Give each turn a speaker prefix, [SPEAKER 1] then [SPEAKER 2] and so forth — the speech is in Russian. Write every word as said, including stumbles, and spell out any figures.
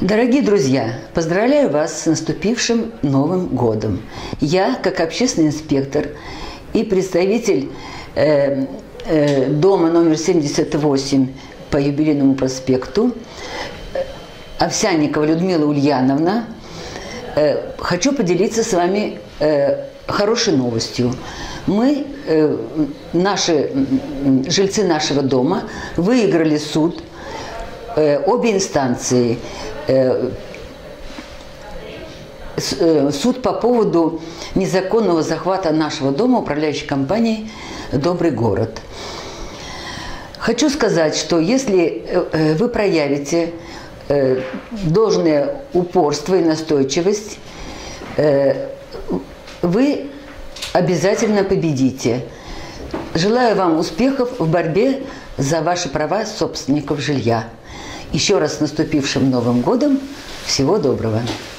[SPEAKER 1] Дорогие друзья, поздравляю вас с наступившим Новым годом. Я, как общественный инспектор и представитель э, э, дома номер семьдесят восемь по Юбилейному проспекту, Овсянникова Людмила Ульяновна, э, хочу поделиться с вами э, хорошей новостью. Мы, э, наши, жильцы нашего дома, выиграли суд, э, обе инстанции. Суд по поводу незаконного захвата нашего дома управляющей компанией «Добрый город». Хочу сказать, что если вы проявите должное упорство и настойчивость, вы обязательно победите. Желаю вам успехов в борьбе за ваши права собственников жилья. Еще раз с наступившим Новым годом. Всего доброго.